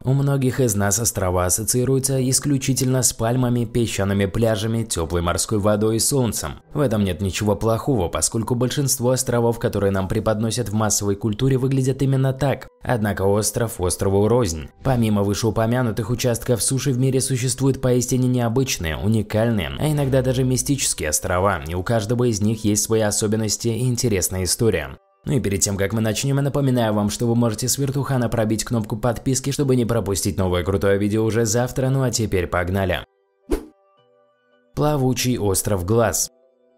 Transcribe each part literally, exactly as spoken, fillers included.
У многих из нас острова ассоциируются исключительно с пальмами, песчаными пляжами, теплой морской водой и солнцем. В этом нет ничего плохого, поскольку большинство островов, которые нам преподносят в массовой культуре, выглядят именно так. Однако остров острову рознь. Помимо вышеупомянутых участков суши в мире существуют поистине необычные, уникальные, а иногда даже мистические острова, и у каждого из них есть свои особенности и интересная история. Ну и перед тем, как мы начнем, я напоминаю вам, что вы можете с вертухана пробить кнопку подписки, чтобы не пропустить новое крутое видео уже завтра, ну а теперь погнали. Плавучий остров Глаз.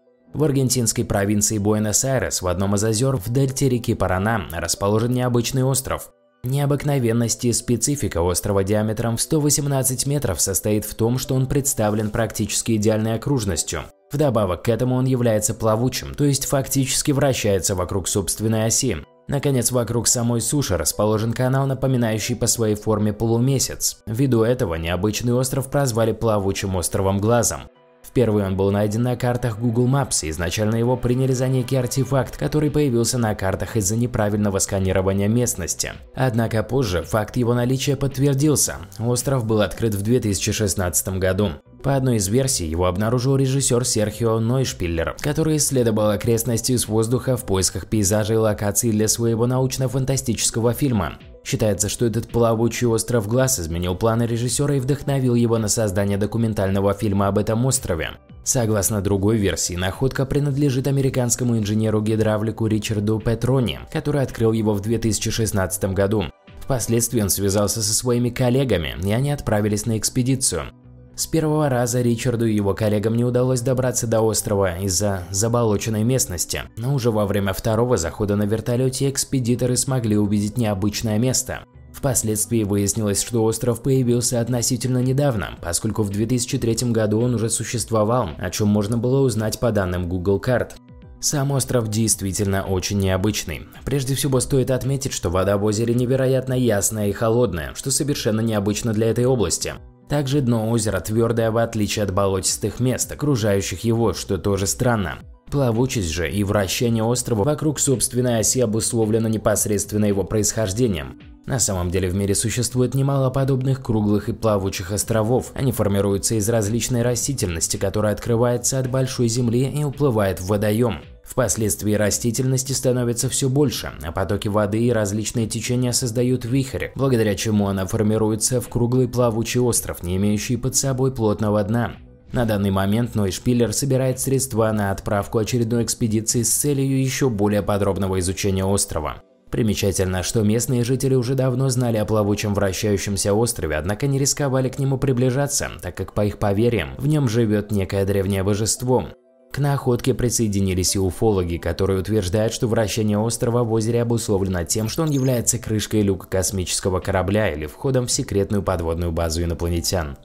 В аргентинской провинции Буэнос-Айрес в одном из озер в дельте реки Парана расположен необычный остров. Необыкновенность и специфика острова диаметром в сто восемнадцать метров состоит в том, что он представлен практически идеальной окружностью. Вдобавок к этому он является плавучим, то есть фактически вращается вокруг собственной оси. Наконец, вокруг самой суши расположен канал, напоминающий по своей форме полумесяц. Ввиду этого необычный остров прозвали плавучим островом Глазом. Впервые он был найден на картах Google Maps, и изначально его приняли за некий артефакт, который появился на картах из-за неправильного сканирования местности. Однако позже факт его наличия подтвердился. Остров был открыт в две тысячи шестнадцатом году. По одной из версий, его обнаружил режиссер Серхио Нойшпиллер, который исследовал окрестности с воздуха в поисках пейзажей и локаций для своего научно-фантастического фильма. Считается, что этот плавучий остров Глаз изменил планы режиссера и вдохновил его на создание документального фильма об этом острове. Согласно другой версии, находка принадлежит американскому инженеру-гидравлику Ричарду Петрони, который открыл его в две тысячи шестнадцатом году. Впоследствии он связался со своими коллегами, и они отправились на экспедицию. С первого раза Ричарду и его коллегам не удалось добраться до острова из-за заболоченной местности, но уже во время второго захода на вертолете экспедиторы смогли увидеть необычное место. Впоследствии выяснилось, что остров появился относительно недавно, поскольку в две тысячи третьем году он уже существовал, о чем можно было узнать по данным Google карт. Сам остров действительно очень необычный. Прежде всего стоит отметить, что вода в озере невероятно ясная и холодная, что совершенно необычно для этой области. Также дно озера твердое, в отличие от болотистых мест, окружающих его, что тоже странно. Плавучесть же и вращение острова вокруг собственной оси обусловлено непосредственно его происхождением. На самом деле в мире существует немало подобных круглых и плавучих островов. Они формируются из различной растительности, которая открывается от большой земли и уплывает в водоем. Впоследствии растительности становится все больше, а потоки воды и различные течения создают вихрь, благодаря чему она формируется в круглый плавучий остров, не имеющий под собой плотного дна. На данный момент Нойшпиллер собирает средства на отправку очередной экспедиции с целью еще более подробного изучения острова. Примечательно, что местные жители уже давно знали о плавучем вращающемся острове, однако не рисковали к нему приближаться, так как по их поверьям в нем живет некое древнее божество. К находке присоединились и уфологи, которые утверждают, что вращение острова в озере обусловлено тем, что он является крышкой люка космического корабля или входом в секретную подводную базу инопланетян.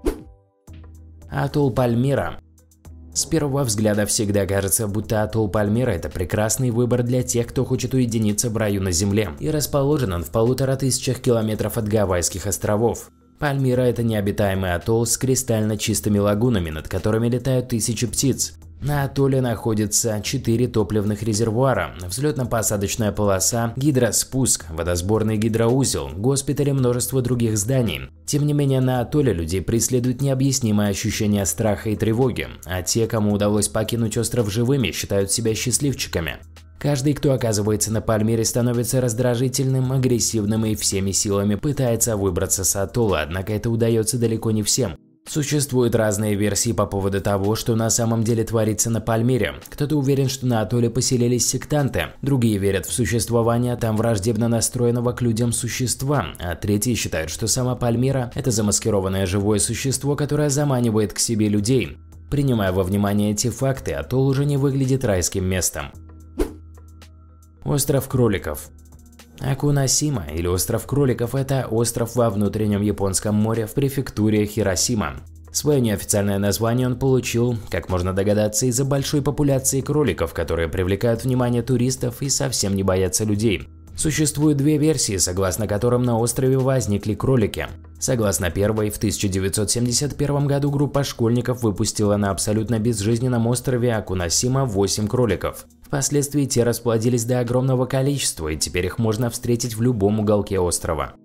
Атолл Пальмира. С первого взгляда всегда кажется, будто атолл Пальмира – это прекрасный выбор для тех, кто хочет уединиться в раю на Земле, и расположен он в полутора тысячах километров от Гавайских островов. Пальмира – это необитаемый атолл с кристально чистыми лагунами, над которыми летают тысячи птиц. На атолле находится четыре топливных резервуара, взлетно-посадочная полоса, гидроспуск, водосборный гидроузел, госпиталь и множество других зданий. Тем не менее, на атолле людей преследует необъяснимое ощущение страха и тревоги, а те, кому удалось покинуть остров живыми, считают себя счастливчиками. Каждый, кто оказывается на Пальмире, становится раздражительным, агрессивным и всеми силами пытается выбраться с атолла, однако это удается далеко не всем. Существуют разные версии по поводу того, что на самом деле творится на Пальмире. Кто-то уверен, что на атолле поселились сектанты, другие верят в существование там враждебно настроенного к людям существа, а третьи считают, что сама Пальмира – это замаскированное живое существо, которое заманивает к себе людей. Принимая во внимание эти факты, атолл уже не выглядит райским местом. Остров кроликов. Акунасима, или остров кроликов, это остров во внутреннем Японском море в префектуре Хиросима. Свое неофициальное название он получил, как можно догадаться, из-за большой популяции кроликов, которые привлекают внимание туристов и совсем не боятся людей. Существуют две версии, согласно которым на острове возникли кролики. Согласно первой, в тысяча девятьсот семьдесят первом году группа школьников выпустила на абсолютно безжизненном острове Акунасима восемь кроликов. Впоследствии те расплодились до огромного количества, и теперь их можно встретить в любом уголке острова.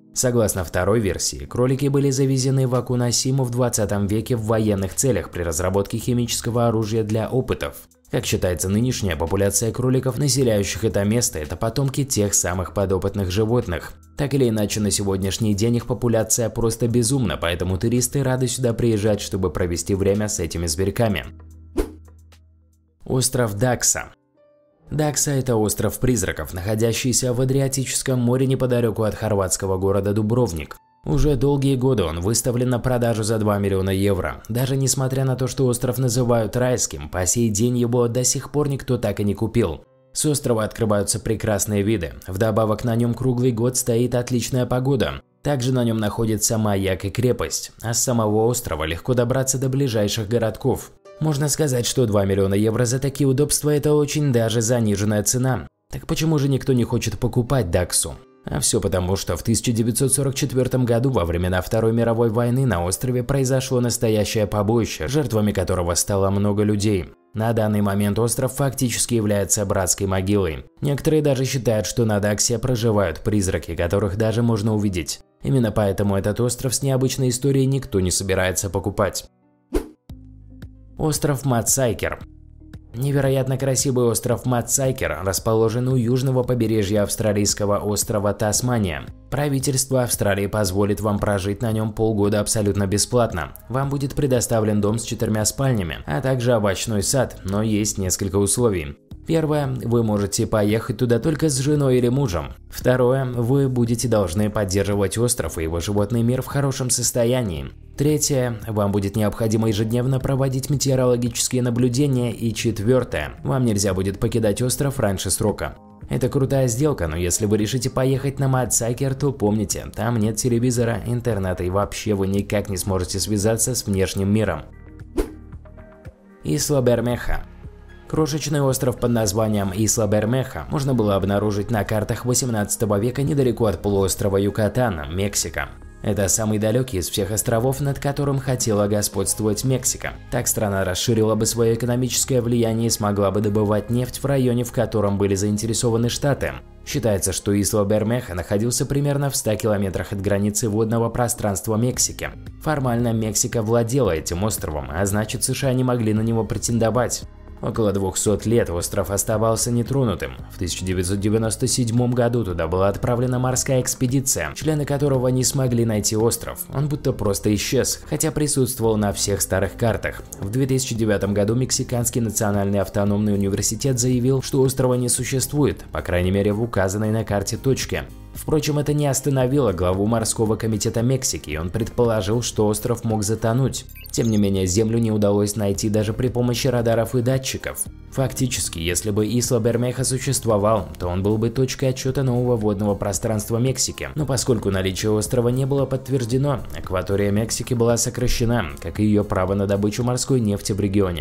Согласно второй версии, кролики были завезены в Акуносиму в двадцатом веке в военных целях при разработке химического оружия для опытов. Как считается, нынешняя популяция кроликов, населяющих это место, это потомки тех самых подопытных животных. Так или иначе, на сегодняшний день их популяция просто безумна, поэтому туристы рады сюда приезжать, чтобы провести время с этими зверьками. Остров Дакса. Дакса – это остров призраков, находящийся в Адриатическом море неподалеку от хорватского города Дубровник. Уже долгие годы он выставлен на продажу за два миллиона евро. Даже несмотря на то, что остров называют райским, по сей день его до сих пор никто так и не купил. С острова открываются прекрасные виды, вдобавок на нем круглый год стоит отличная погода. Также на нем находится маяк и крепость, а с самого острова легко добраться до ближайших городков. Можно сказать, что два миллиона евро за такие удобства – это очень даже заниженная цена. Так почему же никто не хочет покупать Даксу? А все потому, что в тысяча девятьсот сорок четвёртом году во времена Второй мировой войны на острове произошло настоящее побоище, жертвами которого стало много людей. На данный момент остров фактически является братской могилой. Некоторые даже считают, что на Даксе проживают призраки, которых даже можно увидеть. Именно поэтому этот остров с необычной историей никто не собирается покупать. Остров Мадсайкер. Невероятно красивый остров Мадсайкер расположен у южного побережья австралийского острова Тасмания. Правительство Австралии позволит вам прожить на нем полгода абсолютно бесплатно. Вам будет предоставлен дом с четырьмя спальнями, а также овощной сад, но есть несколько условий. Первое, вы можете поехать туда только с женой или мужем. Второе, вы будете должны поддерживать остров и его животный мир в хорошем состоянии. Третье, вам будет необходимо ежедневно проводить метеорологические наблюдения. И четвертое, вам нельзя будет покидать остров раньше срока. Это крутая сделка, но если вы решите поехать на Мадсайкер, то помните, там нет телевизора, интернета и вообще вы никак не сможете связаться с внешним миром. Исла Бермеха. Крошечный остров под названием Исла Бермеха можно было обнаружить на картах восемнадцатого века недалеко от полуострова Юкатан, Мексика. Это самый далекий из всех островов, над которым хотела господствовать Мексика. Так страна расширила бы свое экономическое влияние и смогла бы добывать нефть в районе, в котором были заинтересованы Штаты. Считается, что Исла Бермеха находился примерно в ста километрах от границы водного пространства Мексики. Формально Мексика владела этим островом, а значит США не могли на него претендовать. Около двухсот лет остров оставался нетронутым. В тысяча девятьсот девяносто седьмом году туда была отправлена морская экспедиция, члены которого не смогли найти остров. Он будто просто исчез, хотя присутствовал на всех старых картах. В две тысячи девятом году Мексиканский национальный автономный университет заявил, что острова не существует, по крайней мере в указанной на карте точке. Впрочем, это не остановило главу морского комитета Мексики, и он предположил, что остров мог затонуть. Тем не менее, Землю не удалось найти даже при помощи радаров и датчиков. Фактически, если бы Исла Бермеха существовал, то он был бы точкой отсчета нового водного пространства Мексики. Но поскольку наличие острова не было подтверждено, акватория Мексики была сокращена, как и ее право на добычу морской нефти в регионе.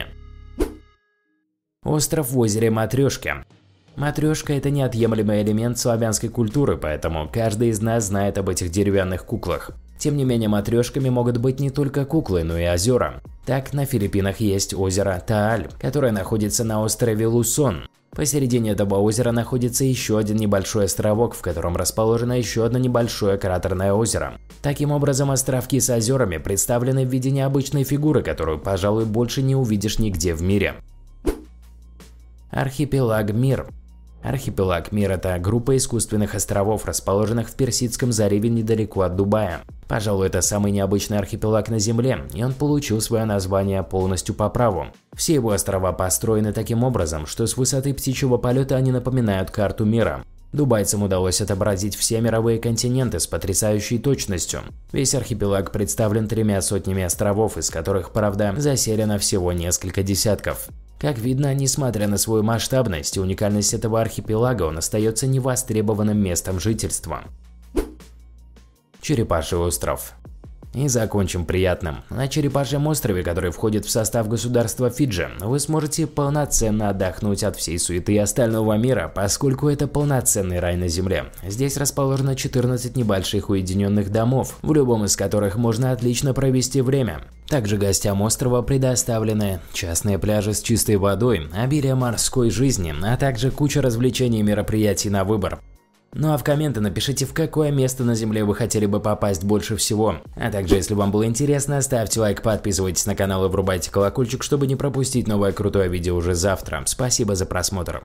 Остров в озере Матрешки. Матрешка – это неотъемлемый элемент славянской культуры, поэтому каждый из нас знает об этих деревянных куклах. Тем не менее, матрешками могут быть не только куклы, но и озера. Так, на Филиппинах есть озеро Тааль, которое находится на острове Лусон. Посередине этого озера находится еще один небольшой островок, в котором расположено еще одно небольшое кратерное озеро. Таким образом, островки с озерами представлены в виде необычной фигуры, которую, пожалуй, больше не увидишь нигде в мире. Архипелаг Мир. Архипелаг Мир – это группа искусственных островов, расположенных в Персидском заливе недалеко от Дубая. Пожалуй, это самый необычный архипелаг на Земле, и он получил свое название полностью по праву. Все его острова построены таким образом, что с высоты птичьего полета они напоминают карту мира. Дубайцам удалось отобразить все мировые континенты с потрясающей точностью. Весь архипелаг представлен тремя сотнями островов, из которых, правда, заселено всего несколько десятков. Как видно, несмотря на свою масштабность и уникальность этого архипелага, он остается невостребованным местом жительства. Черепаший остров. И закончим приятным. На Черепашьем острове, который входит в состав государства Фиджи, вы сможете полноценно отдохнуть от всей суеты остального мира, поскольку это полноценный рай на земле. Здесь расположено четырнадцать небольших уединенных домов, в любом из которых можно отлично провести время. Также гостям острова предоставлены частные пляжи с чистой водой, обилие морской жизни, а также куча развлечений и мероприятий на выбор. Ну а в комменты напишите, в какое место на Земле вы хотели бы попасть больше всего. А также, если вам было интересно, ставьте лайк, подписывайтесь на канал и врубайте колокольчик, чтобы не пропустить новое крутое видео уже завтра. Спасибо за просмотр.